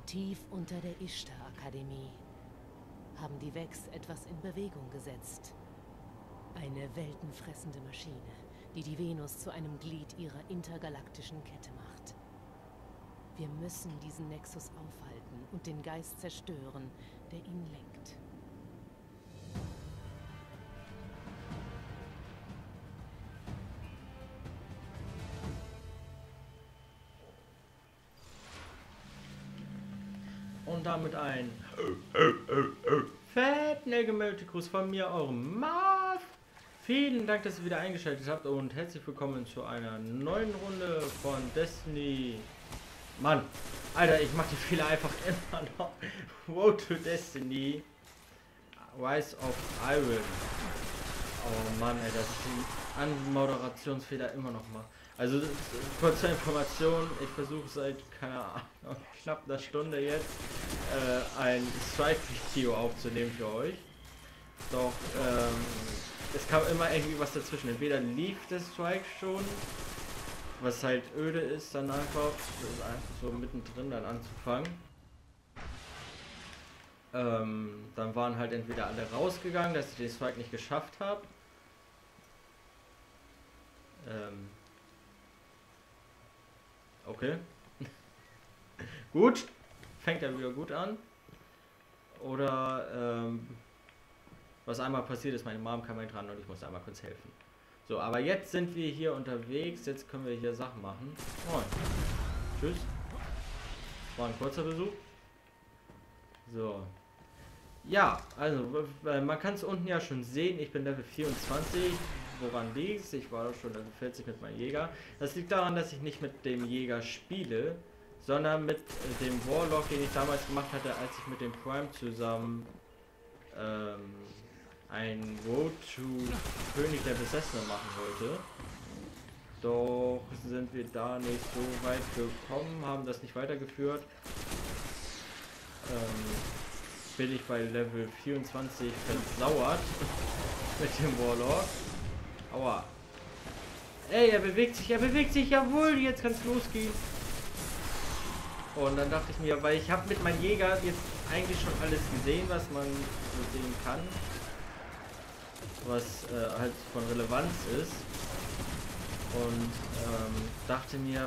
Tief unter der Ishtar-Akademie haben die Vex etwas in Bewegung gesetzt. Eine weltenfressende Maschine, die die Venus zu einem Glied ihrer intergalaktischen Kette macht. Wir müssen diesen Nexus aufhalten und den Geist zerstören, der ihn lenkt. Und damit ein fetten Gruß von mir, eurem Marv. Vielen Dank, dass ihr wieder eingeschaltet habt und herzlich willkommen zu einer neuen Runde von Destiny. Mann, Alter, ich mache die Fehler einfach immer noch. Road to Destiny. Rise of Iron. Oh Mann, ey, das ist ein Anmoderationsfehler immer noch mal. Also kurz zur Information, ich versuche seit, keine Ahnung, knapp einer Stunde jetzt ein Strike-Video aufzunehmen für euch. Doch es kam immer irgendwie was dazwischen. Entweder lief der Strike schon, was halt öde ist, dann einfach so mittendrin dann anzufangen. Dann waren halt entweder alle rausgegangen, dass ich den Strike nicht geschafft habe. Okay. Gut. Fängt ja wieder gut an. Oder was einmal passiert ist, meine Mom kam halt dran und ich musste einmal kurz helfen. So, aber jetzt sind wir hier unterwegs. Jetzt können wir hier Sachen machen. Moin. Tschüss. War ein kurzer Besuch. So. Ja, also man kann es unten ja schon sehen. Ich bin Level 24. Woran liegt es? Ich war doch schon Level 40 mit meinem Jäger. Das liegt daran, dass ich nicht mit dem Jäger spiele, sondern mit dem Warlock, den ich damals gemacht hatte, als ich mit dem Prime zusammen ein Road to König der Besessenen machen wollte. Doch sind wir da nicht so weit gekommen, haben das nicht weitergeführt. Bin ich bei Level 24 versauert mit dem Warlock. Aua. Ey, er bewegt sich, jawohl, jetzt kann es losgehen. Und dann dachte ich mir, weil ich habe mit meinem Jäger jetzt eigentlich schon alles gesehen, was man so sehen kann. Was halt von Relevanz ist. Und dachte mir,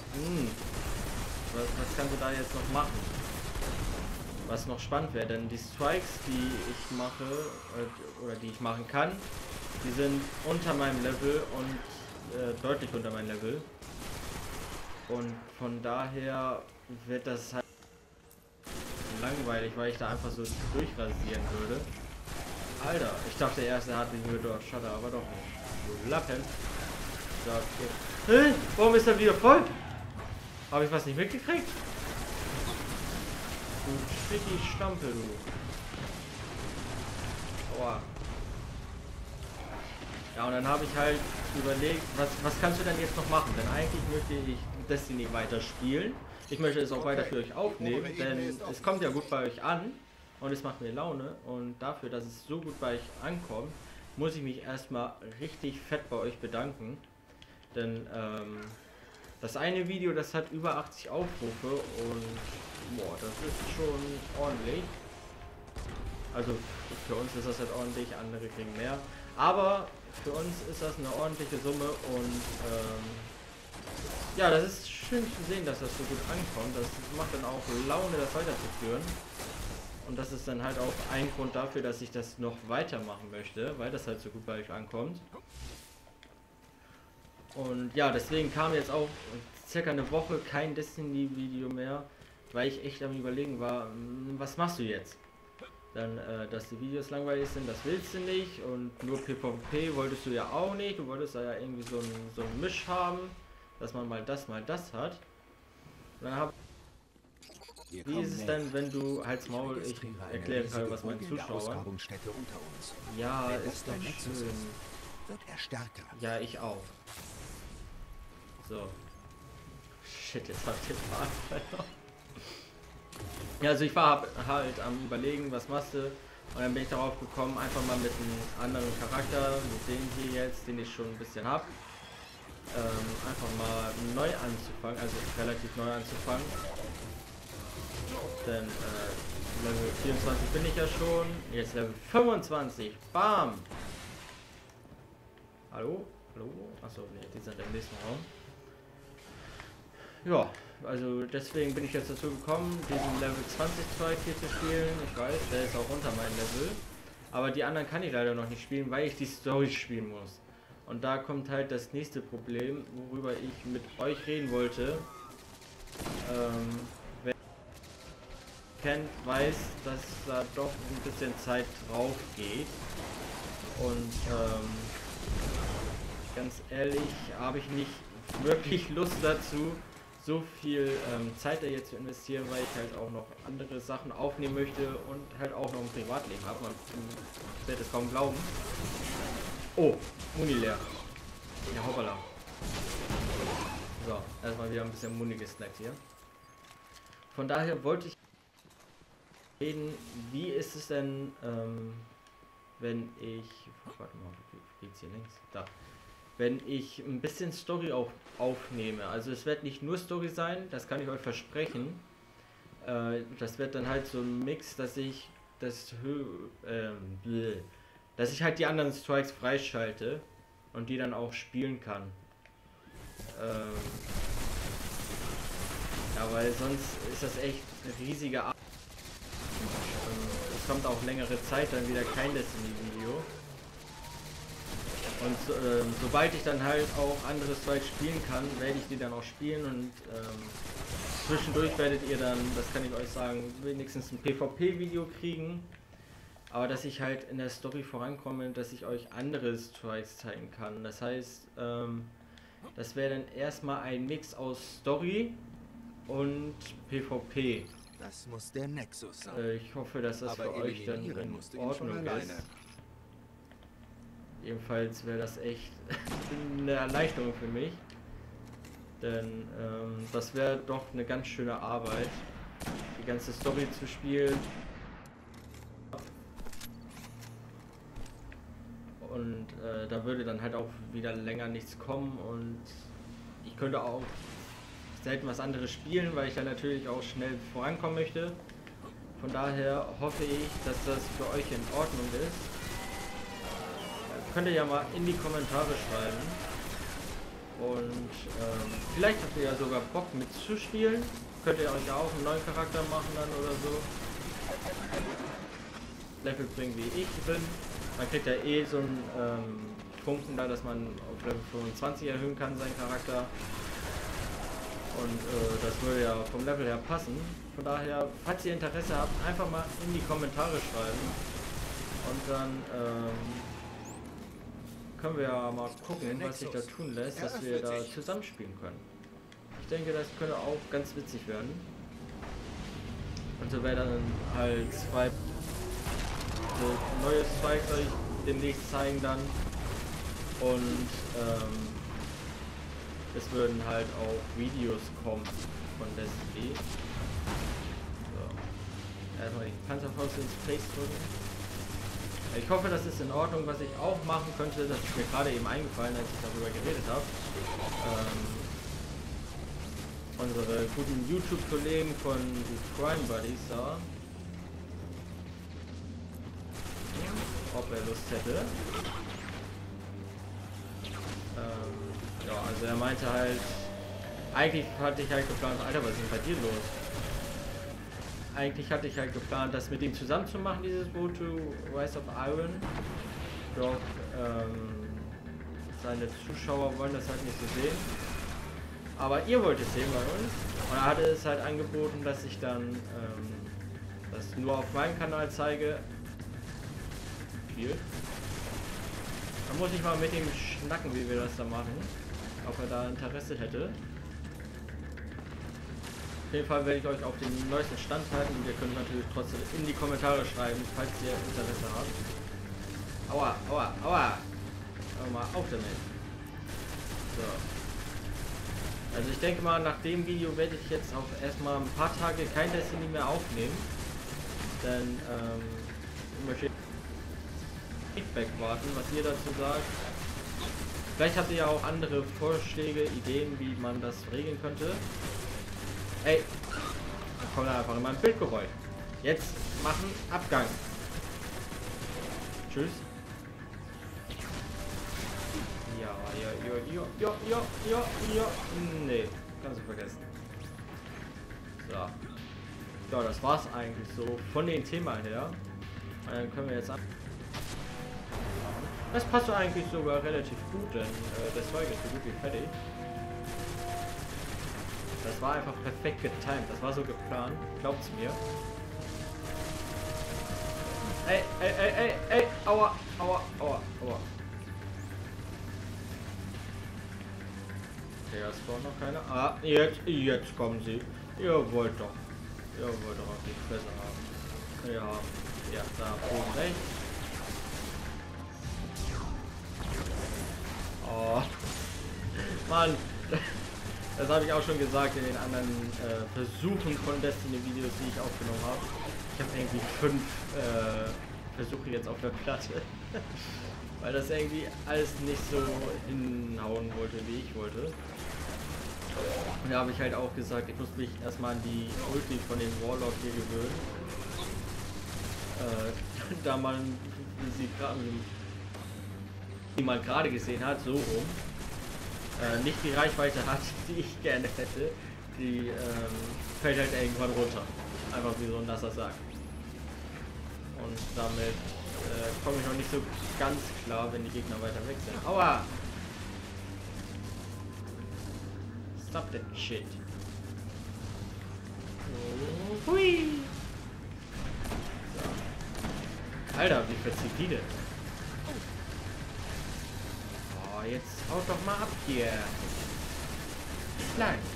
was kannst du da jetzt noch machen? Was noch spannend wäre, denn die Strikes, die ich mache, oder die ich machen kann, die sind unter meinem Level und deutlich unter meinem Level. Und von daher wird das halt langweilig, weil ich da einfach so durchrasieren würde. Alter, ich dachte erst, er hat den Müller Shutter, aber doch nicht. Du Lappen. So, okay. Warum ist er wieder voll? Habe ich was nicht mitgekriegt? Du Schwicki Stampel, du. Aua. Ja, und dann habe ich halt überlegt, was kannst du denn jetzt noch machen? Denn eigentlich möchte ich Destiny weiter spielen. Ich möchte es auch weiter für euch aufnehmen, denn es kommt ja gut bei euch an und es macht mir Laune. Und dafür, dass es so gut bei euch ankommt, muss ich mich erstmal richtig fett bei euch bedanken. Denn das eine Video, das hat über 80 Aufrufe und boah, das ist schon ordentlich. Also für uns ist das halt ordentlich, andere kriegen mehr. Aber für uns ist das eine ordentliche Summe und ja, das ist schön zu sehen, dass das so gut ankommt. Das macht dann auch Laune, das weiterzuführen. Und das ist dann halt auch ein Grund dafür, dass ich das noch weitermachen möchte, weil das halt so gut bei euch ankommt. Und ja, deswegen kam jetzt auch circa eine Woche kein Destiny-Video mehr, weil ich echt am Überlegen war, was machst du jetzt? Dann, dass die Videos langweilig sind, das willst du nicht. Und nur PvP wolltest du ja auch nicht. Du wolltest ja irgendwie so ein Misch haben, dass man mal das hat. Und dann wie ist es denn, wenn du halt's Maul, ich erkläre gerade, was meinen Zuschauern. Ja, ist doch schön. Ja, ich auch. So. Shit, jetzt hab ich den Faden. Ja, also ich war halt am Überlegen, was machst du, und dann bin ich darauf gekommen, einfach mal mit einem anderen Charakter, mit dem hier jetzt, den ich schon ein bisschen habe, einfach mal neu anzufangen, also relativ neu anzufangen. Denn Level 24 bin ich ja schon. Jetzt Level 25. Bam! Hallo? Hallo? Achso, ne, die sind im nächsten Raum. Ja, also deswegen bin ich jetzt dazu gekommen, diesen Level 20 Zweig hier zu spielen. Ich weiß, der ist auch unter meinem Level. Aber die anderen kann ich leider noch nicht spielen, weil ich die Story spielen muss. Und da kommt halt das nächste Problem, worüber ich mit euch reden wollte. Wer kennt, weiß, dass da doch ein bisschen Zeit drauf geht. Und ganz ehrlich habe ich nicht wirklich Lust dazu, so viel Zeit da jetzt zu investieren, weil ich halt auch noch andere Sachen aufnehmen möchte und halt auch noch ein Privatleben habe. Man wird es kaum glauben. Oh, Muni leer. Ja, hoppala. So, erstmal wieder ein bisschen Muni gesnackt hier. Von daher wollte ich reden, wie ist es denn, wenn ich... Warte mal, geht's hier links? Da. Wenn ich ein bisschen Story aufnehme. Also es wird nicht nur Story sein, das kann ich euch versprechen. Das wird dann halt so ein Mix, dass ich dass ich halt die anderen Strikes freischalte und die dann auch spielen kann. Ja, weil sonst ist das echt eine riesige Arbeit. Es kommt auch längere Zeit dann wieder kein Destiny-Video. Und sobald ich dann halt auch andere Strikes spielen kann, werde ich die dann auch spielen und zwischendurch werdet ihr dann, das kann ich euch sagen, wenigstens ein PvP-Video kriegen. Aber dass ich halt in der Story vorankomme, dass ich euch andere Strikes zeigen kann. Das heißt, das wäre dann erstmal ein Mix aus Story und PvP. Das muss der Nexus sein. Ich hoffe, dass das für euch dann in Ordnung ist. Jedenfalls wäre das echt eine Erleichterung für mich. Denn das wäre doch eine ganz schöne Arbeit, die ganze Story zu spielen. Und da würde dann halt auch wieder länger nichts kommen und ich könnte auch selten was anderes spielen, weil ich dann natürlich auch schnell vorankommen möchte. Von daher hoffe ich, dass das für euch in Ordnung ist. Könnt ihr ja mal in die Kommentare schreiben. Und vielleicht habt ihr ja sogar Bock mitzuspielen. Könnt ihr euch ja auch einen neuen Charakter machen dann oder so. Level bringen wie ich bin. Man kriegt ja eh so einen Funken da, dass man auf Level 25 erhöhen kann, seinen Charakter. Und das würde ja vom Level her passen. Von daher, falls ihr Interesse habt, einfach mal in die Kommentare schreiben. Und dann können wir ja mal gucken, was sich da tun lässt, dass wir da zusammenspielen können. Ich denke, das könnte auch ganz witzig werden. Und so wäre dann halt zwei neue Spikes soll ich demnächst zeigen dann. Und es würden halt auch Videos kommen von Destiny. So. Erstmal die Panzerfaust ins Face drücken. Ich hoffe, das ist in Ordnung, was ich auch machen könnte. Das ist mir gerade eben eingefallen, als ich darüber geredet habe. Unsere guten YouTube-Kollegen von die Crime Buddies da. Ob er Lust hätte. Ja, also er meinte halt, eigentlich hatte ich halt geplant, Alter, was ist denn bei dir los? Eigentlich hatte ich halt geplant, das mit ihm zusammen zu machen, dieses Road to Rise of Iron. Doch seine Zuschauer wollen das halt nicht so sehen. Aber ihr wollt es sehen bei uns. Und er hatte es halt angeboten, dass ich dann das nur auf meinem Kanal zeige. Dann muss ich mal mit ihm schnacken, wie wir das da machen. Ob er da Interesse hätte. Auf jeden Fall werde ich euch auf den neuesten Stand halten. Ihr könnt natürlich trotzdem in die Kommentare schreiben, falls ihr Interesse habt. Aua, aua, aua. Hör mal auf damit. So. Also ich denke mal, nach dem Video werde ich jetzt auch erstmal ein paar Tage kein Destiny mehr aufnehmen. Denn ich möchte Feedback warten, was ihr dazu sagt. Vielleicht habt ihr ja auch andere Vorschläge, Ideen, wie man das regeln könnte. Ey! Dann kommt er einfach in mein Bild gerollt. Jetzt machen Abgang. Tschüss. Ja. Nee, kannst du vergessen. So. Ja, das war's eigentlich so von dem Thema her. Dann können wir jetzt ab. Das passt eigentlich sogar relativ gut, denn der Zeug ist so gut wie fertig. Das war einfach perfekt getimed. Das war so geplant. Glaubt's mir. Ey. Aua. Okay, das braucht noch keiner. Ah, jetzt kommen sie. Ihr wollt doch auf die Fresse haben. Ja, da oben rechts. Oh. Mann. Das habe ich auch schon gesagt in den anderen Versuchen von Destiny-Videos, die ich aufgenommen habe. Ich habe irgendwie 5 Versuche jetzt auf der Platte. Weil das irgendwie alles nicht so hinhauen wollte, wie ich wollte. Und da habe ich halt auch gesagt, ich muss mich erstmal an die Ulti von dem Warlock hier gewöhnen. Da man die man gerade gesehen hat, so rum, nicht die Reichweite hat, die ich gerne hätte, die fällt halt irgendwann runter. Einfach wie so ein nasser Sack. Und damit komme ich noch nicht so ganz klar, wenn die Gegner weiter weg sind. Aua! Stop that shit. Oh, hui! So. Alter, wie verzieht die denn? Oh, jetzt haut doch mal ab hier. Nein.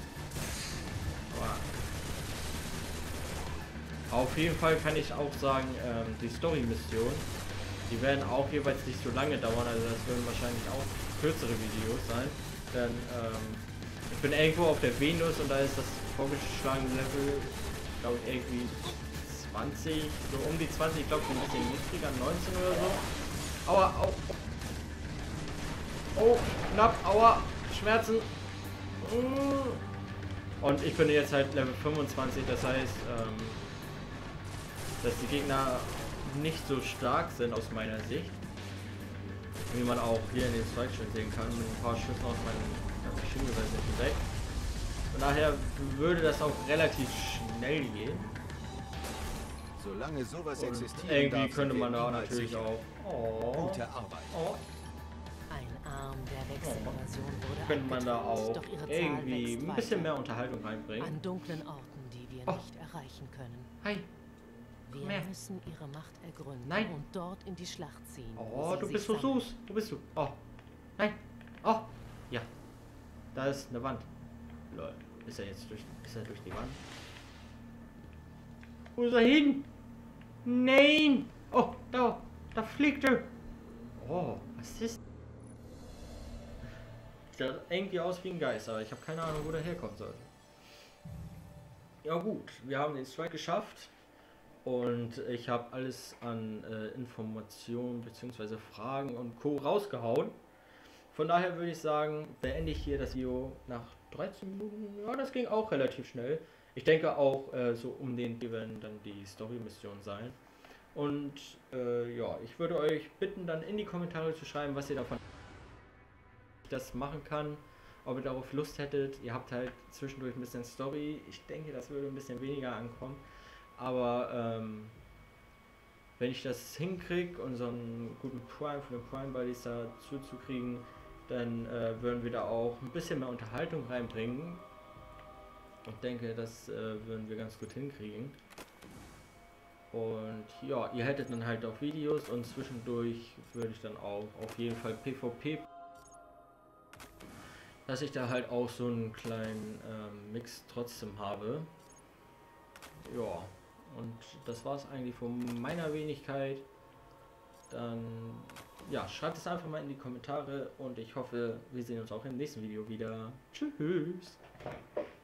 Auf jeden Fall kann ich auch sagen, die Story-Mission, die werden auch jeweils nicht so lange dauern, also das werden wahrscheinlich auch kürzere Videos sein, denn ich bin irgendwo auf der Venus und da ist das vorgeschlagene Level, glaube ich, irgendwie 20, so um die 20, ich glaube ein bisschen niedriger, 19 oder so. Aua, au. Oh, knapp, aua, Schmerzen. Und ich bin jetzt halt Level 25, das heißt, dass die Gegner nicht so stark sind aus meiner Sicht. Wie man auch hier in den Strike schon sehen kann, mit ein paar Schüssen aus meinen Maschinengewehr weg. Von daher würde das auch relativ schnell gehen. Solange sowas existiert, irgendwie könnte man da natürlich auch. Oh, gute Arbeit. Oh. Ein Arm der Wechselinvasion wurde Könnte man da abgetrennt, auch doch ihre Zahl irgendwie wächst ein bisschen weiter. mehr Unterhaltung reinbringen. An dunklen Orten, die wir nicht erreichen können. Hi. Wir müssen ihre Macht ergründen Nein. und dort in die Schlacht ziehen. Oh, sie du sich bist so sammeln. süß. Du bist du. Oh. Nein. Oh. Ja. Da ist eine Wand. Lol. Ist er jetzt durch die Wand? Wo ist er hin? Nein. Oh, da fliegt er. Oh, was ist? Sieht irgendwie aus wie ein Geist, aber ich habe keine Ahnung, wo der herkommen sollte. Ja gut, wir haben den Strike geschafft. Und ich habe alles an Informationen bzw. Fragen und Co. rausgehauen. Von daher würde ich sagen, beende ich hier das Video nach 13 Minuten. Ja, das ging auch relativ schnell. Ich denke auch, so um den werden dann die Story-Mission sein. Und ja, ich würde euch bitten, dann in die Kommentare zu schreiben, was ihr davon das machen kann. Ob ihr darauf Lust hättet. Ihr habt halt zwischendurch ein bisschen Story. Ich denke, das würde ein bisschen weniger ankommen. Aber wenn ich das hinkriege und so einen guten Prime von den Prime Buddies dazu zu kriegen, dann würden wir da auch ein bisschen mehr Unterhaltung reinbringen. Ich denke, das würden wir ganz gut hinkriegen. Und ja, ihr hättet dann halt auch Videos und zwischendurch würde ich dann auch auf jeden Fall PvP, dass ich da halt auch so einen kleinen Mix trotzdem habe. Ja. Und das war es eigentlich von meiner Wenigkeit. Dann ja, schreibt es einfach mal in die Kommentare und ich hoffe, wir sehen uns auch im nächsten Video wieder. Tschüss!